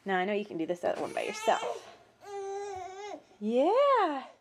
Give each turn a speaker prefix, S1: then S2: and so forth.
S1: Now I know you can do this other one by yourself. Yeah.